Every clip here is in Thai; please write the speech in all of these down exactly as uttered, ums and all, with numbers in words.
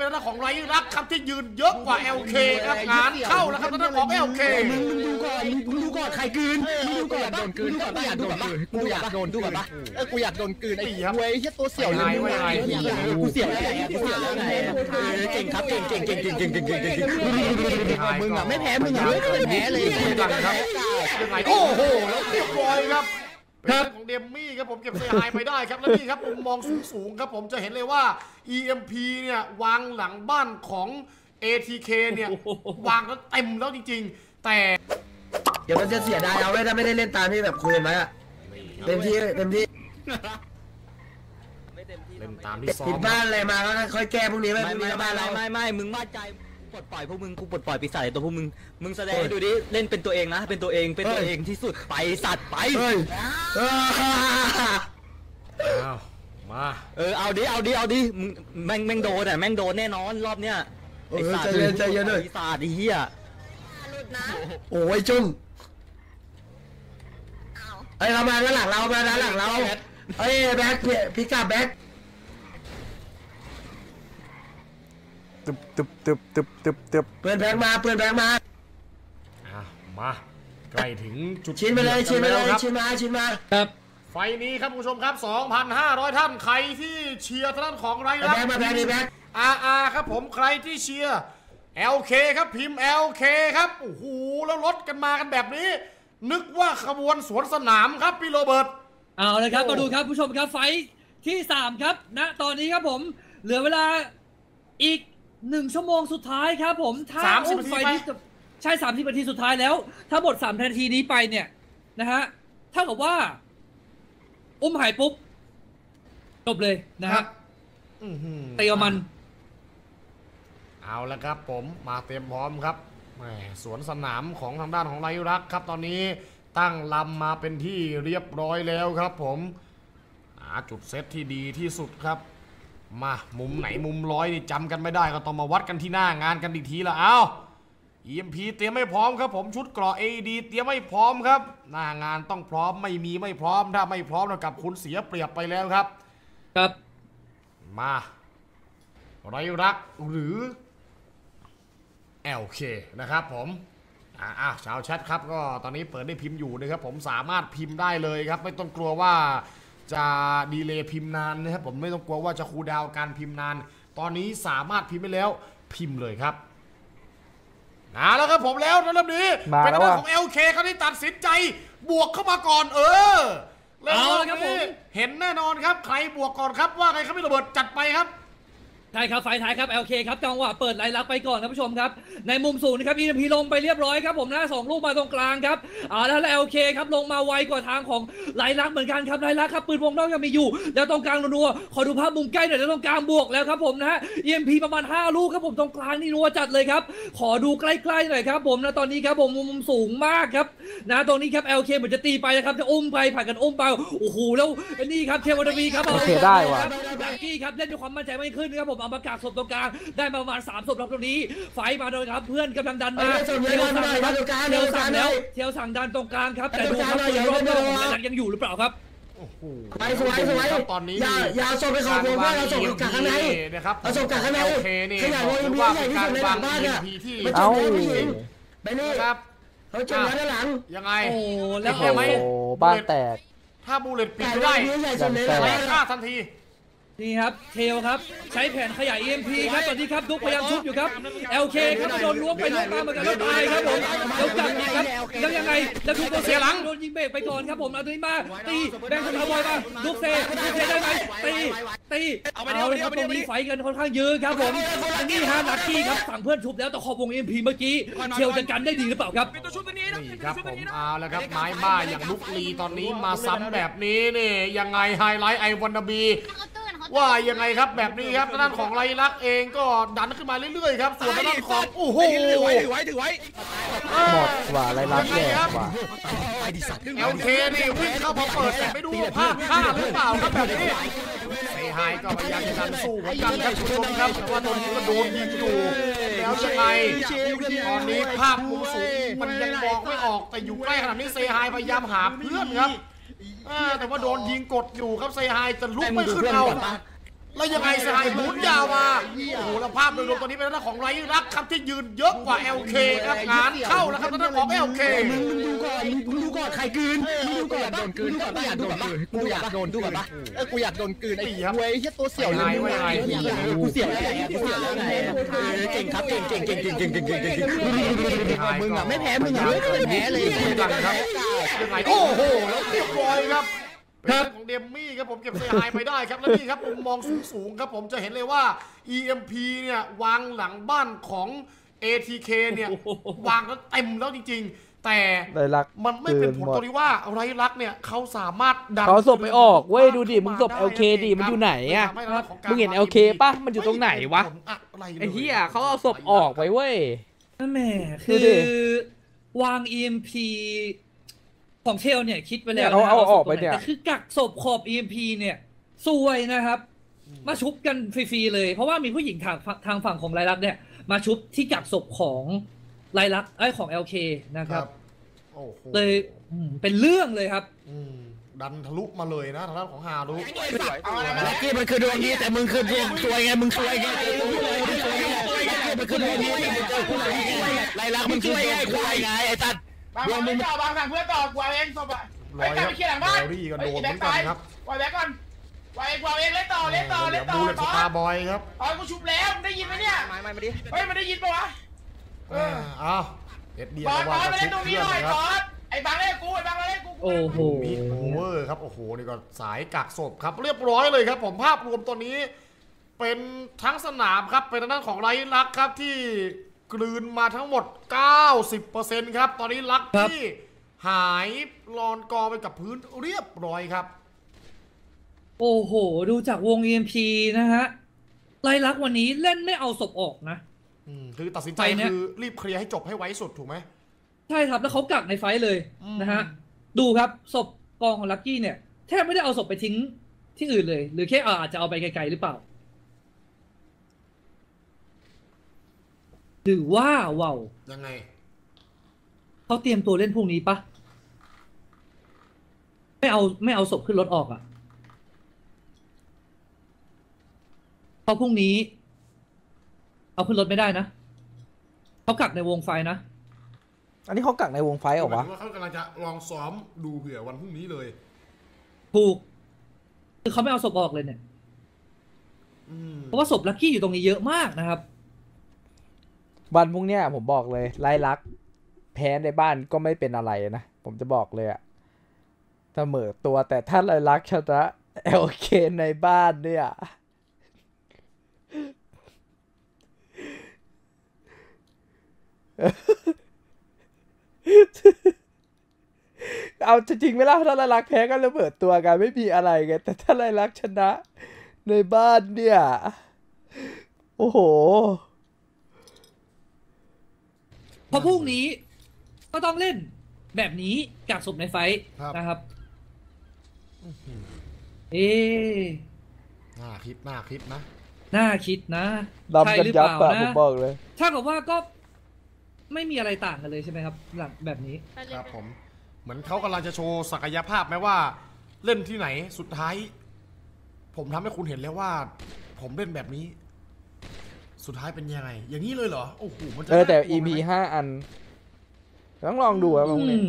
หน้าของไรรักครับที่ยืนเยอะกว่า แอล เค ครับงานเข้าแล้วครับหน้าของ แอล เคมึงมึงดูก่อนมึงดูก่อนใครกลืนมึงดูก่อนโดนกลืนก่อนกูอยากโดนกลืนกูอยากโดนดูก่อนปะเออกูอยากโดนกลืนไอ้เว้ยแค่ตัวเสี่ยวเลยกูเสี่ยวอะไรกูเสี่ยวอะไรเก่งครับเก่งเก่งเก่งเก่งเก่งเก่งเก่งเก่งมึงอ่ะไม่แพ้มึงอ่ะไม่แพ้เลยครับยังไงโอ้โหแล้วเรียบร้อยครับเป็นเรื่องของเดมมี่ครับผมเก็บเซฮายไปได้ครับแล้วนี่ครับมุมมองสูงๆครับผมจะเห็นเลยว่า อี เอ็ม พี เนี่ยวางหลังบ้านของ เอ ที เค เนี่ยวางแล้วเต็มแล้วจริงๆแต่เดี๋ยวมันจะเสียดายเอาไว้ถ้าไม่ได้เล่นตามที่แบบคุยกันไว้อะเต็มที่เต็มที่เล่นตามที่ซ้อมผิดบ้านอะไรมาก็ค่อยแก้พวกนี้ไม่ไม่ไม่ไม่ไม่มึงมั่นใจปลดปล่อยพวกมึงกูปลดปล่อยปีศาจตัวพวกมึงมึงแสดงดูดิเล่นเป็นตัวเองนะเป็นตัวเองเป็นตัวเองที่สุดไปสัตว์ไปเอามาเออเอาดิเอาดิเอาดิมึงแม่งแม่งโดนอ่ะแม่งโดนแน่นอนรอบเนี้ยไอ้สัตว์ใจเย็นใจเย็นด้วยปีศาจไอ้เหี้ยโอ้ยจุ้มไอ้เรามาด้านหลังเรามาด้านหลังเราไอ้แบ็คพิกาแบ็คตึบตึบตึบตึบตึบตึบเปิดแบงมาเปิดแบงมาอ่ะมาใกล้ถึงจุดชิ้นไปเลยชิ้นไปเลยชิ้นมาชิ้นมาครับไฟนี้ครับผู้ชมครับ สองพันห้าร้อย ท่านใครที่เชียร์ท่านของไรรักมาแบงแบงอาร์อาร์ครับผมใครที่เชียร์ แอล เค ครับพิมพ์ แอล เค ครับโอ้โหแล้วรถกันมากันแบบนี้นึกว่าขบวนสวนสนามครับพี่โรเบิร์ตเอาเลยครับมาดูครับผู้ชมครับไฟที่สามครับณตอนนี้ครับผมเหลือเวลาอีกหนึ่งชั่วโมงสุดท้ายครับผมถ้าอุ้มไฟที่ใช่สามสิบนาทีสุดท้ายแล้วถ้าหมดสามนาทีนี้ไปเนี่ยนะฮะเท่ากับว่าอุ้มหายปุ๊บจบเลยนะฮะเตะมันเอาละครับผมมาเตรียมพร้อมครับแหมสวนสนามของทางด้านของไรรักครับตอนนี้ตั้งลำมาเป็นที่เรียบร้อยแล้วครับผมหาจุดเซตที่ดีที่สุดครับมามุมไหนมุมร้อยนี่จำกันไม่ได้ก็ต้องมาวัดกันที่หน้างานกันอีกทีละเอา อี เอ็ม พี เตรียมไม่พร้อมครับผมชุดเกราะ เอ ดี เตรียมไม่พร้อมครับหน้างานต้องพร้อมไม่มีไม่พร้อมถ้าไม่พร้อมเท่ากับคุณเสียเปรียบไปแล้วครับครับมาไรรักหรือ แอล เค นะครับผมอ่าชาวแชทครับก็ตอนนี้เปิดได้พิมพ์อยู่นะครับผมสามารถพิมพ์ได้เลยครับไม่ต้องกลัวว่าจะดีเลย์พิมพ์นานนะครับผมไม่ต้องกลัวว่าจะคูลดาวน์การพิมพ์นานตอนนี้สามารถพิมพ์ไปแล้วพิมพ์เลยครับนะแล้วครับผมแล้วเริ่มนี้เป็นเรื่องของ แอล เค เขาได้ตัดสินใจบวกเข้ามาก่อนเออแล้วครับผมเห็นแน่นอนครับใครบวกก่อนครับว่าใครเขาไม่ระเบิดจัดไปครับใช่ครับไฟท้ายครับ แอล เค ครับจังหวะเปิดไล่ลักไปก่อนครับผู้ชมครับในมุมสูงนะครับ อี เอ็ม พี ลงไปเรียบร้อยครับผมหน้าสองลูกมาตรงกลางครับอ่าแล้ว แอล เค ครับลงมาไวกว่าทางของไล่ลักเหมือนกันครับไล่ลักครับปืนวงนอกยังมีอยู่แล้วตรงกลางนัวขอดูภาพมุมใกล้หน่อยแล้วตรงกลางบวกแล้วครับผมนะฮะ อี เอ็ม พี ประมาณห้าลูกครับผมตรงกลางนี่นัวจัดเลยครับขอดูใกล้ๆหน่อยครับผมนะตอนนี้ครับผมมุมสูงมากครับนะตรงนี้ครับ แอล เค เหมือนจะตีไปนะครับจะอุ้มไปผ่านกันอุ้มไปโอ้โหแล้วนี่ครับเทวดาวีครับโอเคได้ว่ะแบงกี้ครับเล่นด้วยความมั่นใจไม่ขึ้นครับผมเอาประกาศศพตรงกลางได้ประมาณสามศพตรงนี้ไฟมาโดยครับเพื่อนกำลังดันมาเทียวสั่งครับเทียวสั่งแล้วเทียวสั่งดันตรงกลางครับแต่ดูครับปืนรอบนอกของหลังยังอยู่หรือเปล่าครับไปสวยสวยตอนนี้อย่าอย่าส่งไปขอบวงว่าเราส่งกักข้างในนะครับเราส่งกักข้างในขยายวงพีใหญ่ที่สุดในหลังบ้านเนี่ยเอ้าไปนี่ครับเขาเจอด้านหลังยังไงโอ้แล้วโอ้บ้านแตกถ้าบูเลตปิดได้ไล่ฆ่าทันทีนี่ครับเทลครับใช้แผนขยาย อี เอ็ม พี ครับตอนนี้ครับดุ๊กพยายามชุบอยู่ครับ แอล เค ครับโดนล้วงไปล้วงมาเหมือนกันแล้วตายครับผมแล้วกลับอีกครับแล้วยังไงแล้วทุกคนเสียหลังโดนยิงเบรกไปก่อนครับผมเอาตัวนี้มาตีแบงค์สตาร์บอยมาดุ๊กเซ่ดุ๊กเซ่ได้ไหมตีตีเอาเลยครับตรงนี้ไฟกันค่อนข้างเยอะครับผมอันนี้ฮาลักกี้ครับสั่งเพื่อนชุบแล้วแต่ขอบวง อี เอ็ม พี เมื่อกี้เทลจะกันได้ดีหรือเปล่าครับนี่ครับผมเอาแล้วครับไม้บ้าอย่างลุกลีตอนนี้มาซ้ำแบบนี้นี่ยังไงไฮไลท์ไอวันนาบีว่ายังไงครับแบบนี้ครับด้านของไรลักเองก็ดันขึ้นมาเรื่อยๆครับส่วนด้านของโอ้โหถือไว้ถือไว้ถือไว้หมดว่าไรลักแย่กว่าแอล เค นี่วิ่งเข้ามาเปิดแต่ไม่ดูภาพฆ่าหรือเปล่าครับแบบนี้เซฮายก็พยายามจะดันสู้เหมือนกันครับคุณผู้ชมครับแต่ว่าโดนยิงก็โดนยิงอยู่แล้วยังไงตอนนี้ภาพมุมสูงมันยังมองไม่ออกแต่อยู่ใกล้ขนาดนี้เซฮายพยายามหาเพื่อนครับแต่ว่าโดนยิงกดอยู่ครับเซฮายจะลุกไม่ขึ้นเอาแล้วยังไงเซฮายหมุนยาวมาโอ้โหแล้วภาพโดยรวมตอนนี้เป็นหน้าของไรรักครับที่ยืนเยอะกว่า แอล เค ครับงานเข้าแล้วครับหน้าของ แอล เคมึงมึงดูก่อนมึงดูก่อนใครกลืนมึงดูก่อนโดนกลืนก่อนกูอยากโดนกลืนกูอยากโดนดูก่อนปะเออกูอยากโดนกลืนไอ้เว้ยไอ้ตัวเสี่ยวเลยกูเสี่ยวอะไรกูเสี่ยวอะไรเก่งครับเก่งเก่งเก่งเก่งเก่งเก่งเก่งเก่งมึงอ่ะไม่แพ้มึงอ่ะไม่เคยแพ้เลยยังไงโอ้โหแล้วเรียบร้อยครับเป็นเรื่องของเดมมี่ครับผมเก็บเสียหายไปได้ครับแล้วนี่ครับมุมมองสูงๆครับผมจะเห็นเลยว่า อี เอ็ม พี เนี่ยวางหลังบ้านของ เอ ที เค เนี่ยวางแล้วเต็มแล้วจริงๆแต่มันไม่เป็นผลตัวนี้ว่าไรลักเนี่ยเขาสามารถดันเขาศพไม่ออกเว้ยดูดิมึงศพ แอล เค ดิมันอยู่ไหนอ่ะมึงเห็น แอล เค ป่ะมันอยู่ตรงไหนวะไอ้เหี้ยเขาเอาศพออกไปเว้ยนั่นแหม่คือวาง อี เอ็ม พี ของเทลเนี่ยคิดไปแล้วเขาเอาออกไปเนี่ยแต่คือกักศพขอบ อี เอ็ม พี เนี่ยซวยนะครับมาชุบกันฟรีๆเลยเพราะว่ามีผู้หญิงทางทางฝั่งของไรลักษณ์เนี่ยมาชุบที่กักศพของไรลักษณ์ไอ้ของ แอล เค นะครับเลยเป็นเรื่องเลยครับดันทะลุมาเลยนะทางด้านของฮารุลักกี้มันคือดวงดีแต่มึงคือดวงซวยไงมึงซวยไงมันคือดวงดีแต่มึงคือซวยไงไรลักมึงคือดวงซวยไงไอ้ตัดบางมึงต่อบางทางเพื่อนต่อกูเอาเองศพอ่ะไอ้กลับไปเคลียร์หลังบ้านรี่ก็โดนเหมือนกันครับวายแบ็กก่อนวายกูเอาเองเล่นต่อเล่นต่อเล่นต่อบูเลตสตาร์บอยครับอ๋อกูชุบแล้วได้ยินไหมเนี่ยไม่ไม่มาดิเฮ้ยมันได้ยินปะวะเอออ้าวเอ็ดเดียร์บอสบอว่าสจะมาชุเล่นบตรงนี้เพื่อนหน่อยนะครับบอสไอ้บางเล่นกูไอ้บางเล่นกูโอ้โหมิดโอเวอร์ครับโอ้โหนี่ก็สายกักศพครับเรียบร้อยเลยครับผมภาพรวมตัวนี้เป็นทั้งสนามครับเป็นทางด้านของไรลักครับที่กลืนมาทั้งหมด เก้าสิบเปอร์เซ็นต์ ครับตอนนี้ลักที่หายลอนกอไปกับพื้นเรียบร้อยครับโอ้โหดูจากวง อี เอ็ม พี นะฮะไรลักษณ์วันนี้เล่นไม่เอาศพออกนะคือตัดสินใจคือรีบเคลียร์ให้จบให้ไวสุดถูกไหมใช่ครับแล้วเขากักในไฟเลยนะฮะดูครับศพกองของลักกี้เนี่ยแทบไม่ได้เอาศพไปทิ้งที่อื่นเลยหรือแค่อาจจะเอาไปไกลๆหรือเปล่าหรือว่าว้าวยังไงเขาเตรียมตัวเล่นพวกนี้ปะไม่เอาไม่เอาศพขึ้นรถออกอ่ะเพราะพรุ่งนี้เอาขึ้นรถไม่ได้นะเขากักในวงไฟนะอันนี้เขากักในวงไฟเหรอวะเขากำลังจะลองซ้อมดูเผื่อวันพรุ่งนี้เลยถูกคือเขาไม่เอาศพออกเลยเนี่ยเพราะว่าศพลักกี้อยู่ตรงนี้เยอะมากนะครับวันพรุ่งนี้ผมบอกเลยไล่ลักแพ้ในบ้านก็ไม่เป็นอะไรนะผมจะบอกเลยอะเสมอตัวแต่ถ้าไล่ลักชนะ แอล เค ในบ้านเนี่ยเอาจริงๆไม่ล่ะถ้าไล่ลักแพ้ก็ระเบิดตัวกันไม่มีอะไรไงแต่ถ้าไล่ลักชนะในบ้านเนี่ยโอ้โหเพราะพรุ่งนี้ก็ต้องเล่นแบบนี้กักศพในไฟนะครับเอ๊น่าคิดน่าคิดนะน่าคิดนะใช่หรือเปล่านะผมบอกเลยถ้ากับว่าก็ไม่มีอะไรต่างกันเลยใช่ไหมครับหลังแบบนี้ครับผมเหมือนเขากำลังจะโชว์ศักยภาพไหมว่าเล่นที่ไหนสุดท้ายผมทำให้คุณเห็นแล้วว่าผมเล่นแบบนี้สุดท้ายเป็นยังไงอย่างนี้เลยเหรอโอ้โหมันจะเออแต่ อี พี ห้าอันต้องลองดูครับพวกนี้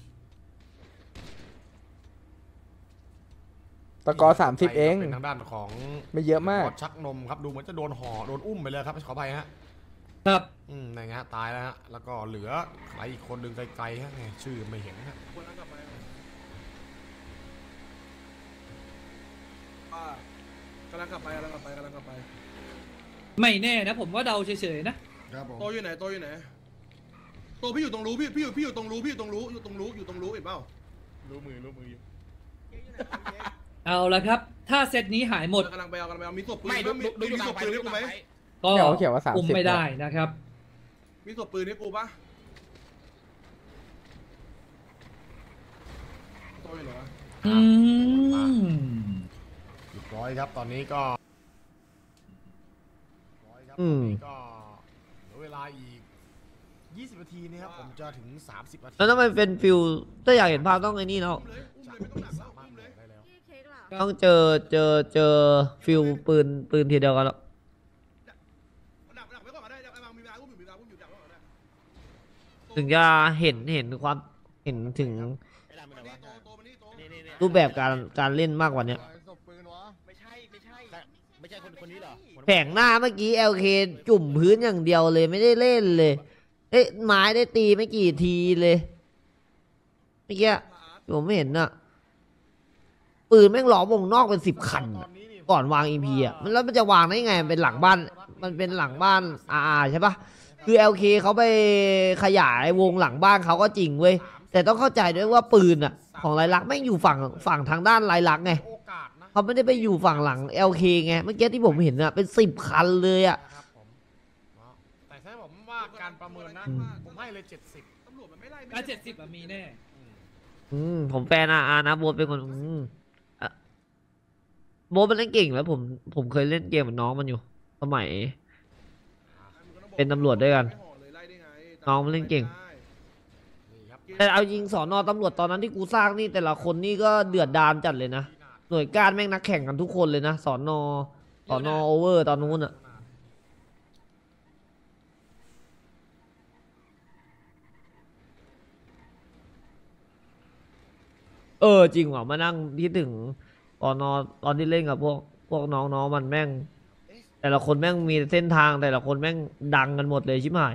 ตะกอสามสิบเองเป็นทางด้านของไม่เยอะมากชักนมครับดูเหมือนจะโดนห่อโดนอุ้มไปเลยครับขออภัยฮะครับอืมนะฮะตายแล้วฮะแล้วก็เหลือใครอีกคนหนึ่งไกลๆฮะชื่อไม่เห็นฮะกำลังกลับไปกำลังกลับไปกำลังกลับไปไม่แน่นะผมว่าเดาเฉยๆนะโตอยู่ไหนโตอยู่ไหนโตพี่อยู่ตรงรู้พี่พี่อยู่พี่อยู่ตรงรู้พี่อยู่ตรงรู้อยู่ตรงรู้อยู่ตรงรู้เห็นเปล่ารู้มือรู้มือเอาละครับถ้าเซตนี้หายหมดกำลังไปเอากำลังไปเอามีศพปืนมีมีศพปืนให้กูไหมก็อุ้มไม่ได้นะครับมีศพปืนให้กูปะโตอยู่ไหนอืมเรียบร้อยครับตอนนี้ก็อืมก็เหลือเวลาอีกยี่สิบนาทีนะครับผมจะถึงสามสิบนาทีแล้วต้องเป็นฟิลถ้าอยากเห็นภาพต้องไอ้นี่เนาะต้องเจอเจอเจอฟิลปืนปืนทีเดียวกันแล้วไว้ก่อนก็ได้ไอ้บางมีเวลาอุ้มอยู่มีเวลาอุ้มอยู่ดักไว้ก่อนก็ได้ถึงจะเห็นเห็นความเห็นถึงไอ้ดำเป็นไงวะโตโตมานี่โตนี่นี่นี่รูปแบบการการเล่นมากกว่าเนี้ยศพปืนวะไม่ใช่ไม่ใช่ไม่ใช่คนคนนี้เหรอแผงหน้าเมื่อกี้ แอล เค จุ่มพื้นอย่างเดียวเลยไม่ได้เล่นเลย เอ๊ะไม้ได้ตีไม่กี่ทีเลยเมื่อกี้ผมไม่เห็นน่ะปืนแม่งล้อมวงนอกเป็นสิบคันอะก่อนวางอีพีอ่ะมันแล้วมันจะวางได้ไงมันเป็นหลังบ้านมันเป็นหลังบ้านอาใช่ปะคือ แอล เค เขาไปขยายวงหลังบ้านเขาก็จริงเว้ยแต่ต้องเข้าใจด้วยว่าปืนอ่ะของไรลักษณ์แม่งอยู่ฝั่งฝั่งทางด้านไรลักษณ์ไงโอกาสนะเขาไม่ได้ไปอยู่ฝั่งหลัง แอล เค ไงเมื่อกี้ที่ผมเห็นอ่ะเป็นสิบคันเลยอ่ะนะครับผมเนาะแต่ถ้าผมว่าการประเมินนะผมให้เลยเจ็ดสิบตำรวจมันไม่ไล่การเจ็ดสิบมีแน่อืมผมแฟนอาอานะโบ๊ทเป็นคนอืมอ่ะโบ๊ทมันเล่นเก่งแล้วผมผมเคยเล่นเกมกับน้องมันอยู่สมัย เป็นตำรวจด้วยกันน้องมันเล่นเก่งนี่ครับแต่เอายิงสอนอตำรวจตอนนั้นที่กูสร้างนี่แต่ละคนนี่ก็เดือดดานจัดเลยนะหน่วยก้านแม่งนักแข่งกันทุกคนเลยนะสอนอสอนอโอเวอร์ตอนนู้นอ่ะเออจริงว่ะมานั่งคิดถึงตอนนอตอนที่เล่นกับพวกพวกน้องๆมันแม่ง แต่ละคนแม่งมีเส้นทางแต่ละคนแม่งดังกันหมดเลยชิบหาย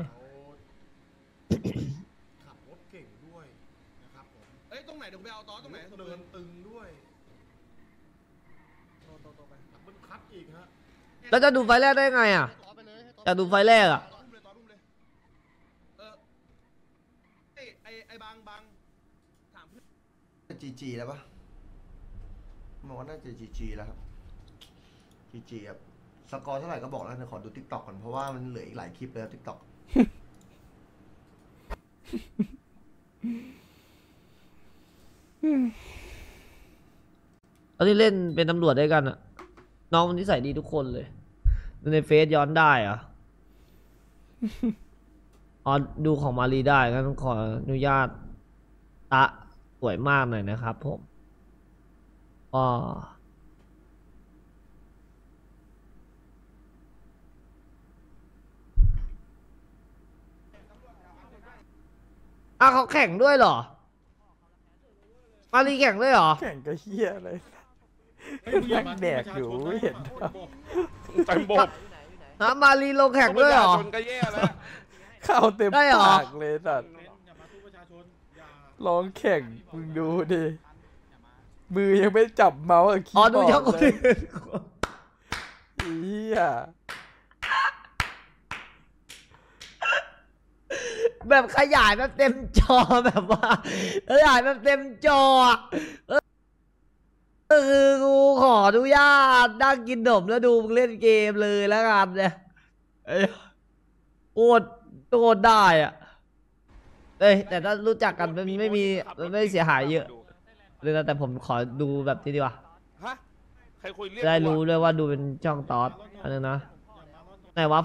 ขับรถเก่งด้วยนะครับผมเอ้ยตรงไหนเดี๋ยวไปเอาตอตรงไหนเดินตึงด้วยโตโตโตไปดับเบิลคัทอีกฮะแล้วจะดูไฟแรกได้ไงอ่ะจะดูไฟแรกอ่ะตออุ้มเลยตออุ้มเลยเออไอ้ไอ้ไอ้บางบางถามเพื่อนจีจีแล้วปะมองว่าน่าจะจีจีแล้วครับจีจีครับสกอร์เท่าไหร่ก็บอกแล้วเดี๋ยวขอดูทิกตอกก่อนเพราะว่ามันเหลืออีกหลายคลิปเลยทิกตอกตอนที่เล่นเป็นตำรวจด้วยกันอ่ะ น้องมันนิสัยดีทุกคนเลยดูในเฟซย้อนได้อ่ะ อ๋อดูของมารีได้งั้นขออนุญาตตะสวยมากหน่อยนะครับผมอ๋ออ้าวเขาแข่งด้วยเหรอ มารีแข่งด้วยเหรอแข่งก็เฮียเลยนั่งแดกอยู่ไม่เห็นเหรอเต็มบบฮะมารีลงแข่งด้วยเหรอชนก็แย่แล้วเข้าเต็มได้เหรอปากเลยสัตว์ร้องแข่งมึงดูดิมือยังไม่จับเมาส์กับคีอ๋อย์บดูอร์ช่องดคนเลยอื่นเฮียแบบขยายแบบเต็มจอแบบว่าขยายแบบเต็มจออะเออคือกูขออนุญาตนั่งกินขนมแล้วดูมึงเล่นเกมเลยแล้วกันเนี่ยเอ้ยโคตรโคตรได้อ่ะเอ้ยแต่ถ้ารู้จักกันมันไม่มีมันไม่เสียหายเยอะเลยนะแต่ผมขอดูแบบนี้ดีกว่าฮะใครคุยเรียกจะได้กูอะรู้ด้วยว่าดูเป็นช่องตอสอันนึงนะไหนวะ